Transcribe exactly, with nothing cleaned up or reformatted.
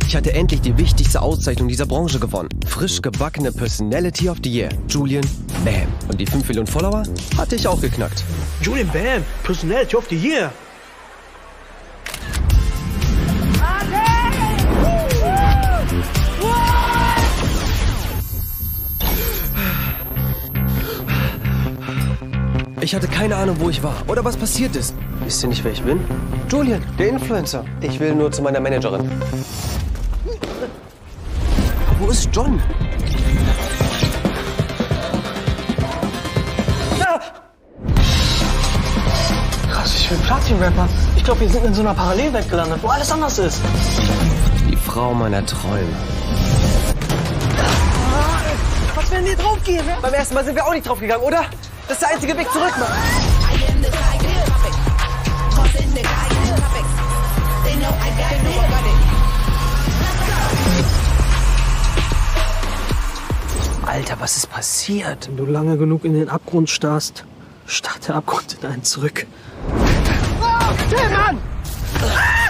Ich hatte endlich die wichtigste Auszeichnung dieser Branche gewonnen. Frisch gebackene Personality of the Year. Julian Bam. Und die fünf Millionen Follower hatte ich auch geknackt. Julian Bam, Personality of the Year. Ich hatte keine Ahnung, wo ich war oder was passiert ist. Wisst ihr nicht, wer ich bin? Julian, der Influencer. Ich will nur zu meiner Managerin. Wo ist John? Ja. Krass, ich bin Platin-Rapper. Ich glaube, wir sind in so einer Parallelwelt gelandet, wo alles anders ist. Die Frau meiner Träume. Was, wenn wir draufgehen? Beim ersten Mal sind wir auch nicht draufgegangen, oder? Das ist der einzige Weg zurück, Mann. Alter, was ist passiert? Wenn du lange genug in den Abgrund starrst, starrt der Abgrund in einen zurück. Oh, hey, Mann!